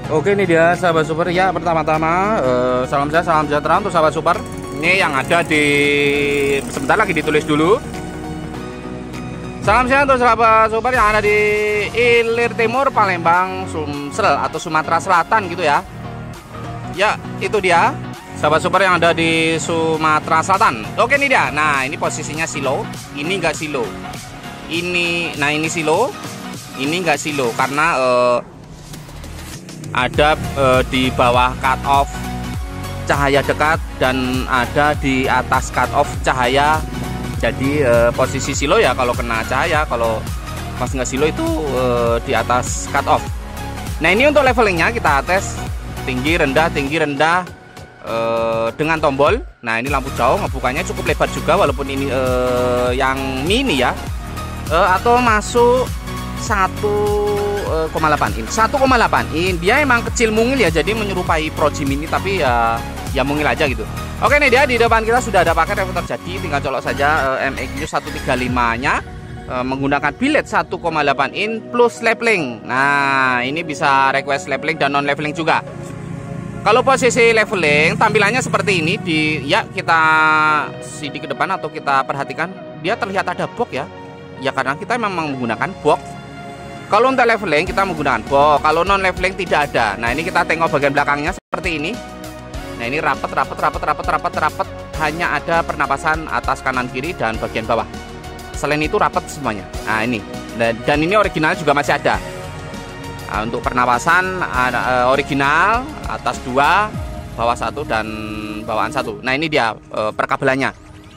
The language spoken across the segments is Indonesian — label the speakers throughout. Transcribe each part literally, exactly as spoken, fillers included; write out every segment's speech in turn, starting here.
Speaker 1: Oke, ini dia sahabat super ya. Pertama-tama eh, salam saya salam sejahtera untuk sahabat super. Ini yang ada di sebentar lagi ditulis dulu. Salam sehat untuk sahabat super yang ada di Ilir Timur, Palembang, Sumsel atau Sumatera Selatan gitu ya. Ya, itu dia sahabat super yang ada di Sumatera Selatan. Oke, ini dia. Nah, ini posisinya silo. Ini enggak silo. Ini, nah ini silo. Ini enggak silo karena eh, ada e, di bawah cut off cahaya dekat dan ada di atas cut off cahaya. Jadi e, posisi silo ya kalau kena cahaya, kalau pas nggak silo itu e, di atas cut off. Nah, ini untuk levelingnya kita tes tinggi rendah tinggi rendah e, dengan tombol. Nah, ini lampu jauh ngebukanya cukup lebar juga walaupun ini e, yang mini ya, e, atau masuk satu koma delapan in satu koma delapan in. Dia emang kecil mungil ya, jadi menyerupai Pro G Mini tapi ya ya mungil aja gitu. Oke, ini dia di depan kita sudah ada paket reflektor jadi, tinggal colok saja uh, M X U seratus tiga puluh lima nya uh, menggunakan bilet satu koma delapan in plus leveling. Nah, ini bisa request leveling dan non leveling juga. Kalau posisi leveling tampilannya seperti ini, di ya kita sidik ke depan atau kita perhatikan dia terlihat ada box ya. Ya karena kita memang menggunakan box. Kalau untuk leveling kita menggunakan box, kalau non leveling tidak ada. Nah, ini kita tengok bagian belakangnya seperti ini. Nah, ini rapat rapat rapat rapat rapat rapat, hanya ada pernapasan atas kanan kiri dan bagian bawah. Selain itu rapat semuanya. Nah, ini dan, dan ini original juga masih ada. Nah, untuk pernapasan ada, original atas dua, bawah satu dan bawaan satu. Nah, ini dia e, perkabelannya.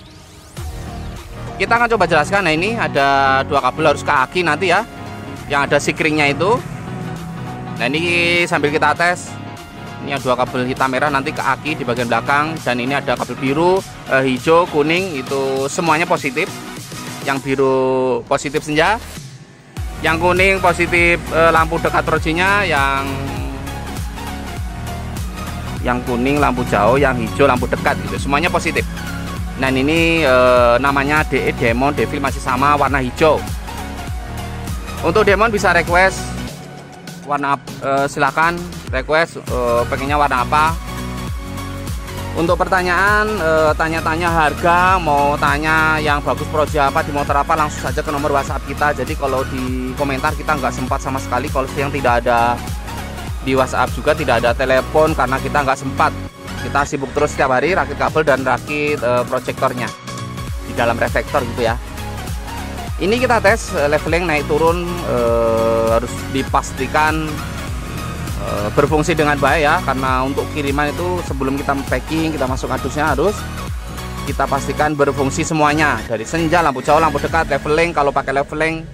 Speaker 1: Kita akan coba jelaskan. Nah, ini ada dua kabel harus ke aki nanti ya, yang ada sikringnya itu. Nah, ini sambil kita tes, ini ada dua kabel hitam merah nanti ke aki di bagian belakang, dan ini ada kabel biru, eh, hijau, kuning, itu semuanya positif. Yang biru positif senja, yang kuning positif eh, lampu dekat projinya, yang yang kuning lampu jauh, yang hijau lampu dekat gitu, semuanya positif. Nah, ini eh, namanya D E Demon Devil, masih sama warna hijau. Untuk Demon bisa request warna e, silakan request e, pengennya warna apa. Untuk pertanyaan tanya-tanya harga, mau tanya yang bagus proje apa di motor apa, langsung saja ke nomor WhatsApp kita. Jadi kalau di komentar kita nggak sempat sama sekali, kalau yang tidak ada di WhatsApp juga tidak ada telepon karena kita nggak sempat. Kita sibuk terus setiap hari rakit kabel dan rakit e, proyektornya di dalam reflektor gitu ya. Ini kita tes leveling naik turun, e, harus dipastikan e, berfungsi dengan baik ya, karena untuk kiriman itu sebelum kita packing, kita masuk kardusnya harus kita pastikan berfungsi semuanya, dari senja, lampu jauh, lampu dekat, leveling. Kalau pakai leveling,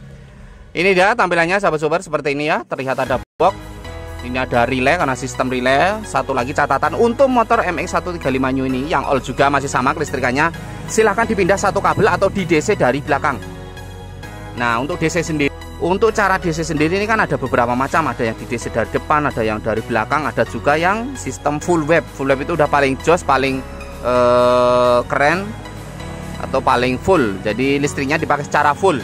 Speaker 1: ini dia tampilannya sahabat sobat seperti ini ya, terlihat ada box, ini ada relay karena sistem relay. Satu lagi catatan untuk motor M X seratus tiga puluh lima new ini yang all juga masih sama kelistrikannya, silahkan dipindah satu kabel atau di D C dari belakang. Nah, untuk D C sendiri, untuk cara D C sendiri ini kan ada beberapa macam, ada yang di D C dari depan, ada yang dari belakang, ada juga yang sistem full wave. Full wave itu udah paling jos, paling eh, keren atau paling full, jadi listriknya dipakai secara full.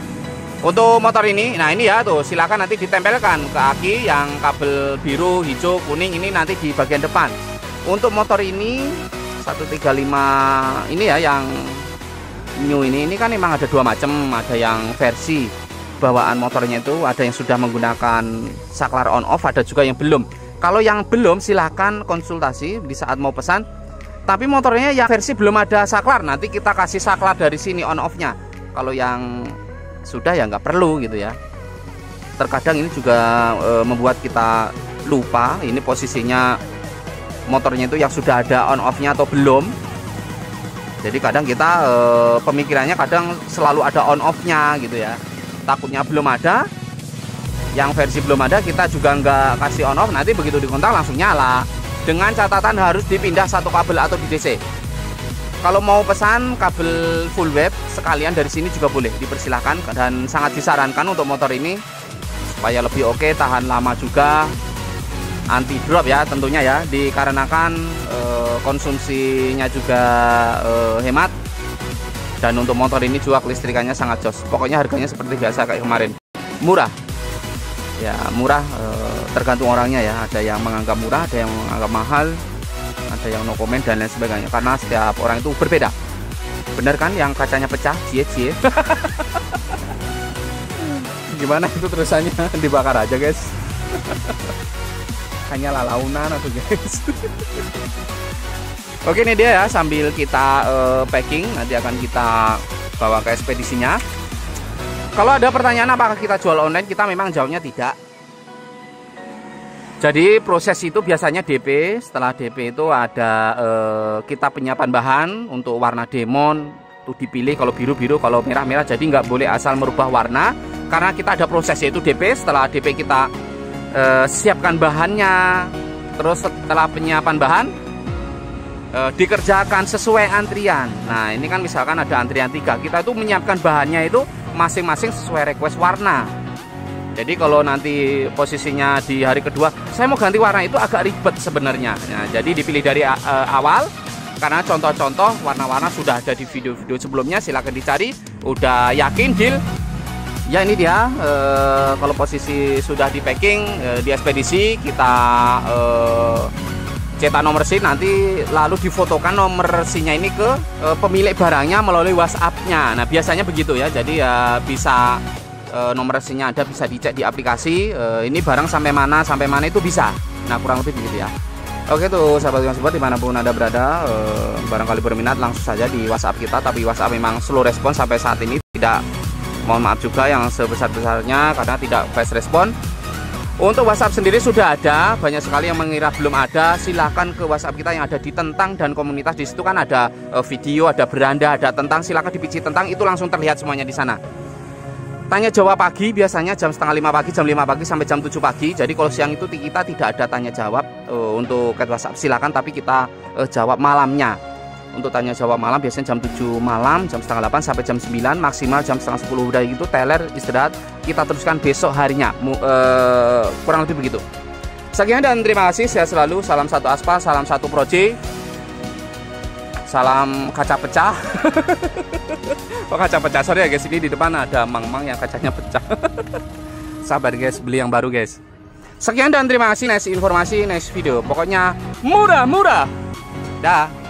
Speaker 1: Untuk motor ini, nah ini ya tuh, silakan nanti ditempelkan ke aki yang kabel biru, hijau, kuning, ini nanti di bagian depan. Untuk motor ini seratus tiga puluh lima ini ya, yang new ini, ini kan memang ada dua macam, ada yang versi bawaan motornya itu ada yang sudah menggunakan saklar on off, ada juga yang belum. Kalau yang belum silahkan konsultasi di saat mau pesan. Tapi motornya yang versi belum ada saklar, nanti kita kasih saklar dari sini on off nya. Kalau yang sudah ya nggak perlu gitu ya. Terkadang ini juga e, membuat kita lupa ini posisinya motornya itu yang sudah ada on off nya atau belum. Jadi kadang kita e, pemikirannya kadang selalu ada on off nya gitu ya, takutnya belum ada, yang versi belum ada kita juga nggak kasih on off, nanti begitu dikontak langsung nyala. Dengan catatan harus dipindah satu kabel atau di D C. Kalau mau pesan kabel full wave sekalian dari sini juga boleh, dipersilahkan, dan sangat disarankan untuk motor ini supaya lebih oke, tahan lama juga, anti drop ya tentunya ya, dikarenakan e, konsumsinya juga e, hemat, dan untuk motor ini juga kelistrikannya sangat jos. Pokoknya harganya seperti biasa kayak kemarin, murah. Ya murah e, tergantung orangnya ya, ada yang menganggap murah, ada yang menganggap mahal, ada yang no comment dan lain sebagainya, karena setiap orang itu berbeda. Bener kan yang kacanya pecah, cie cie. Gimana itu terusannya? Dibakar aja guys. Hanya lalaunan atau guys. Oke, ini dia ya, sambil kita uh, packing, nanti akan kita bawa ke ekspedisinya. Kalau ada pertanyaan apakah kita jual online, kita memang jawabnya tidak. Jadi proses itu biasanya D P. Setelah D P itu ada uh, kita penyiapan bahan untuk warna demon, tuh dipilih kalau biru-biru, kalau merah-merah. Jadi nggak boleh asal merubah warna, karena kita ada proses yaitu D P. Setelah D P kita uh, siapkan bahannya, terus setelah penyiapan bahan uh, dikerjakan sesuai antrian. Nah ini kan misalkan ada antrian tiga, kita itu menyiapkan bahannya itu masing-masing sesuai request warna. Jadi kalau nanti posisinya di hari kedua saya mau ganti warna, itu agak ribet sebenarnya. Nah, jadi dipilih dari uh, awal, karena contoh-contoh warna-warna sudah ada di video-video sebelumnya, silahkan dicari. Udah yakin deal? Ya ini dia, uh, kalau posisi sudah di packing, uh, di ekspedisi kita uh, cetak nomor SIM, nanti lalu difotokan nomor SIM-nya ini ke uh, pemilik barangnya melalui WhatsApp-nya. Nah biasanya begitu ya, jadi uh, bisa uh, nomor SIM-nya ada, bisa dicek di aplikasi, uh, ini barang sampai mana sampai mana itu bisa. Nah kurang lebih begitu ya. Oke tuh sahabat yang support dimanapun anda berada, uh, barangkali berminat langsung saja di WhatsApp kita, tapi WhatsApp memang slow respon sampai saat ini, tidak, mohon maaf juga yang sebesar-besarnya karena tidak fast respon. Untuk WhatsApp sendiri sudah ada, banyak sekali yang mengira belum ada. Silahkan ke WhatsApp kita yang ada di Tentang dan komunitas. Di situ kan ada uh, video, ada beranda, ada Tentang. Silahkan dipilih Tentang, itu langsung terlihat semuanya di sana. Tanya jawab pagi biasanya jam setengah lima pagi, jam lima pagi sampai jam tujuh pagi. Jadi kalau siang itu kita tidak ada tanya jawab uh, untuk ke WhatsApp. Silahkan, tapi kita uh, jawab malamnya. Untuk tanya jawab malam biasanya jam tujuh malam, jam setengah delapan sampai jam sembilan, maksimal jam setengah sepuluh udah gitu teler istirahat, kita teruskan besok harinya. uh, kurang lebih begitu. Sekian dan terima kasih, sehat selalu, salam satu aspal, salam satu proje, salam kaca pecah. Oh kaca pecah, sorry ya guys, ini di depan ada mang-mang yang kacanya pecah. Sabar guys, beli yang baru guys. Sekian dan terima kasih, next informasi, next video, pokoknya murah-murah. Dah.